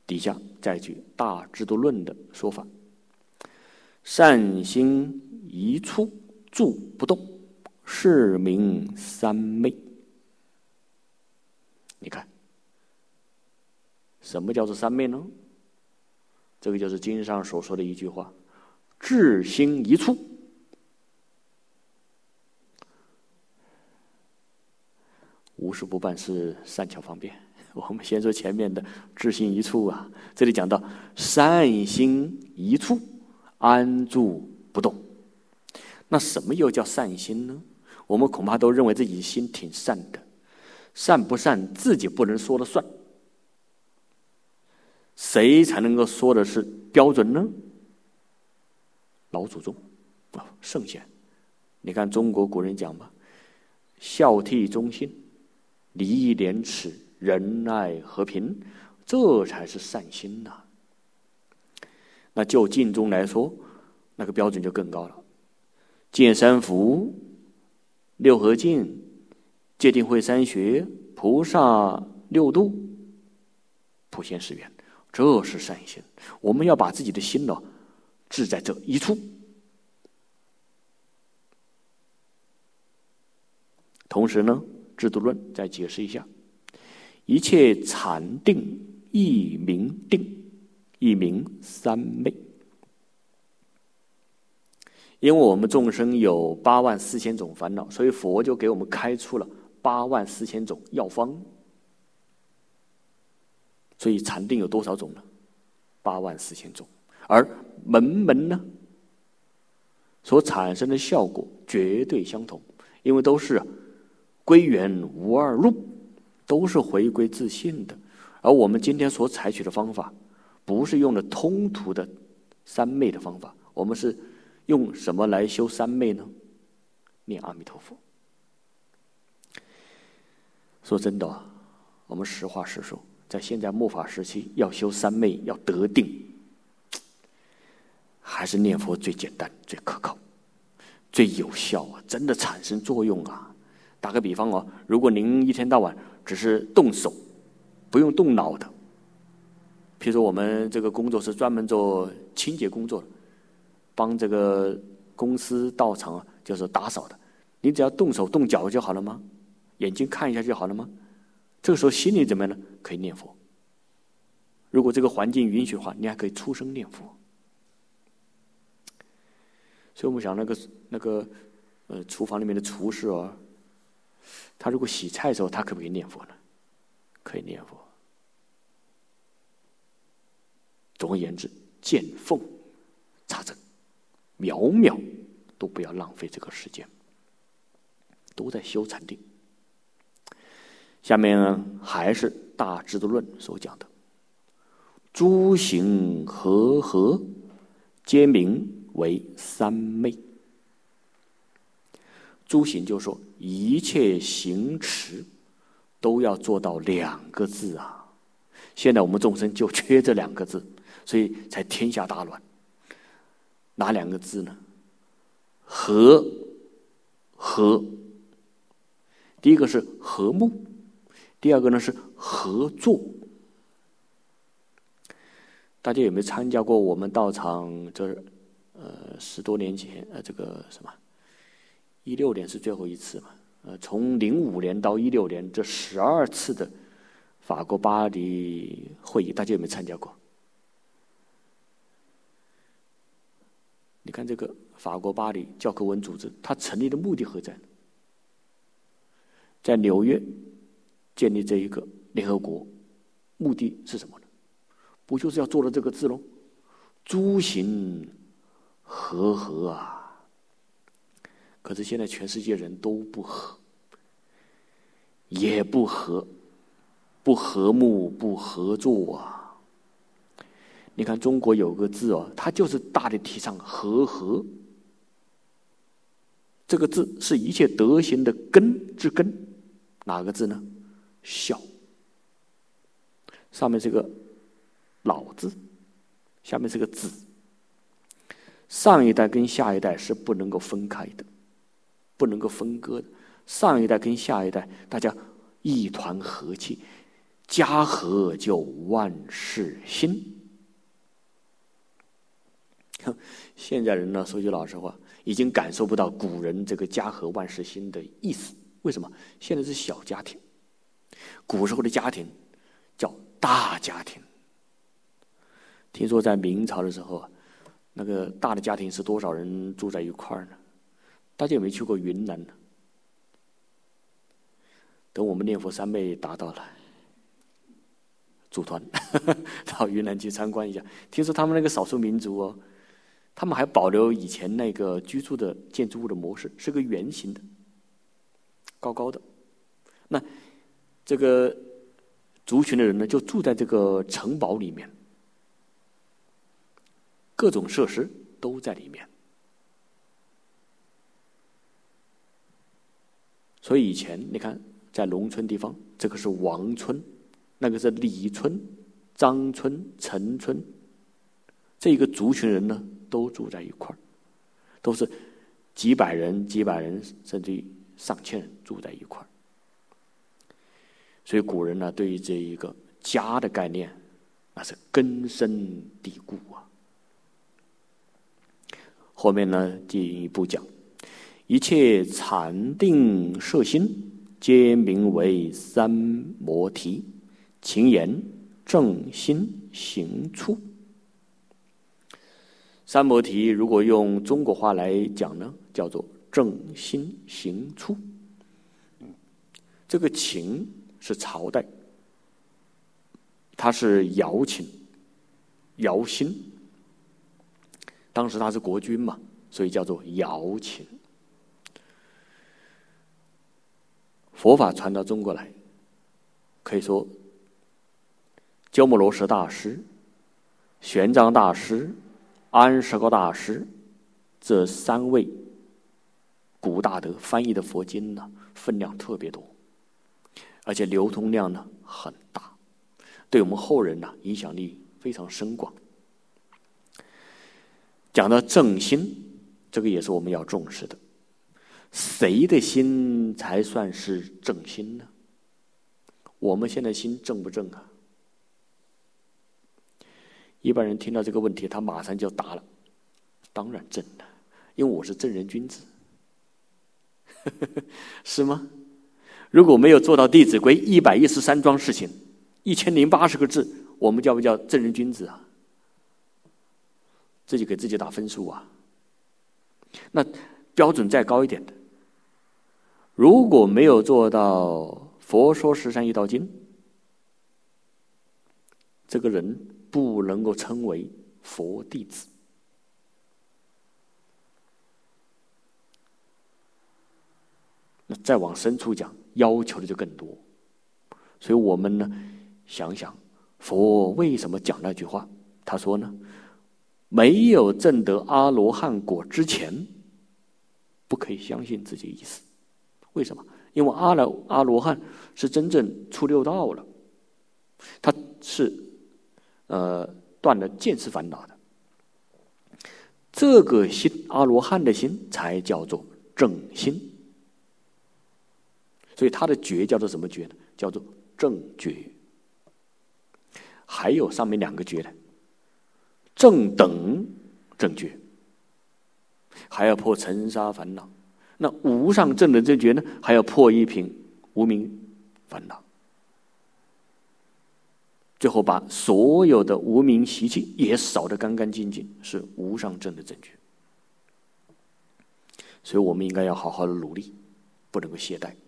底下再举《大制度论》的说法：善心一处，住不动，是名三昧。你看，什么叫做三昧呢？这个就是经上所说的一句话：至心一处。无事不办是善巧方便。我们先说前面的至心一处啊，这里讲到善心一处，安住不动。那什么又叫善心呢？我们恐怕都认为自己心挺善的，善不善自己不能说了算，谁才能够说的是标准呢？老祖宗圣贤。你看中国古人讲嘛，孝悌忠信，礼义廉耻，仁爱和平，这才是善心呐。那就净宗来说，那个标准就更高了。见三福、六合敬、戒定慧三学、菩萨六度、普贤十愿，这是善心。我们要把自己的心呢，置在这一处。同时呢，制度论再解释一下：一切禅定亦名定，亦名三昧。因为我们众生有84000种烦恼，所以佛就给我们开出了84000种药方。所以禅定有多少种呢？84000种。而门门呢，所产生的效果绝对相同，因为都是归元无二路，都是回归自性的。而我们今天所采取的方法，不是用的通途的三昧的方法，我们是用什么来修三昧呢？念阿弥陀佛。说真的啊，我们实话实说，在现在末法时期，要修三昧，要得定，还是念佛最简单、最可靠、最有效啊！真的产生作用啊！打个比方哦，如果您一天到晚只是动手，不用动脑的，譬如说我们这个工作是专门做清洁工作的，帮这个公司道场啊，就是打扫的，你只要动手动脚就好了吗？眼睛看一下就好了吗？这个时候心里怎么样呢？可以念佛。如果这个环境允许的话，你还可以出声念佛。所以我们想那个厨房里面的厨师啊，他如果洗菜的时候，他可不可以念佛呢？可以念佛。总而言之，见缝插针，秒秒都不要浪费这个时间，都在修禅定。下面呢，还是大制度论所讲的：诸行和合，皆名为三昧。诸行就是说一切行持都要做到2个字啊。现在我们众生就缺这2个字，所以才天下大乱。哪2个字呢？和。第一个是和睦，第二个呢是合作。大家有没有参加过我们道场这10多年前这个什么16年是最后一次嘛？从05年到16年这12次的法国巴黎会议，大家有没有参加过？你看这个法国巴黎教科文组织，它成立的目的何在呢？在纽约建立这一个联合国，目的是什么呢？不就是要做的这个字喽？诸行和合啊！可是现在全世界人都不和，也不和，不和睦，不合作啊！你看中国有个字哦，它就是大力提倡和合。这个字是一切德行的根之根，哪个字呢？孝。上面是个老字，下面是个子。上一代跟下一代是不能够分开的，不能够分割的。上一代跟下一代，大家一团和气， 家和就万事兴。现在人呢，说句老实话，已经感受不到古人这个家和万事兴的意思。为什么？现在是小家庭，古时候的家庭叫大家庭。听说在明朝的时候，那个大的家庭是多少人住在一块儿呢？大家有没有去过云南呢？等我们念佛三昧达到了，组团到云南去参观一下。听说他们那个少数民族哦，他们还保留以前那个居住的建筑物的模式，是个圆形的，高高的。那这个族群的人呢，就住在这个城堡里面，各种设施都在里面。所以以前你看，在农村地方，这个是王村，那个是李村、张村、陈村，这一个族群人呢，都住在一块儿，都是几百人、甚至于上千人住在一块儿。所以古人呢，对于这一个家的概念，那是根深蒂固啊。后面呢，进一步讲，一切禅定摄心，皆名为三摩提，勤言、正心、行处。三摩提如果用中国话来讲呢，叫做正心行处。这个秦是朝代，它是姚秦，姚兴，当时他是国君嘛，所以叫做姚秦。佛法传到中国来，可以说鸠摩罗什大师、玄奘大师、安世高大师这三位古大德翻译的佛经呢，分量特别多，而且流通量呢很大，对我们后人呢影响力非常深广。讲到正心，这个也是我们要重视的。谁的心才算是正心呢？我们现在心正不正啊？一般人听到这个问题，他马上就答了：当然正了，因为我是正人君子。是吗？如果没有做到《弟子规》113桩事情，1080个字，我们叫不叫正人君子啊？自己给自己打分数啊。那标准再高一点的，如果没有做到《佛说13义道经》，这个人不能够称为佛弟子。那再往深处讲，要求的就更多。所以我们呢，想想佛为什么讲那句话？他说呢，没有证得阿罗汉果之前，不可以相信自己意思。为什么？因为阿罗汉是真正出六道了，他是断了见识烦恼的。这个心，阿罗汉的心，才叫做正心。所以他的觉叫做什么觉呢？叫做正觉。还有上面两个觉呢，正等正觉，还要破尘沙烦恼。那无上正等正觉呢，还要破一品无明烦恼。最后把所有的无明习气也扫得干干净净，是无上正的正觉。所以我们应该要好好的努力，不能够懈怠。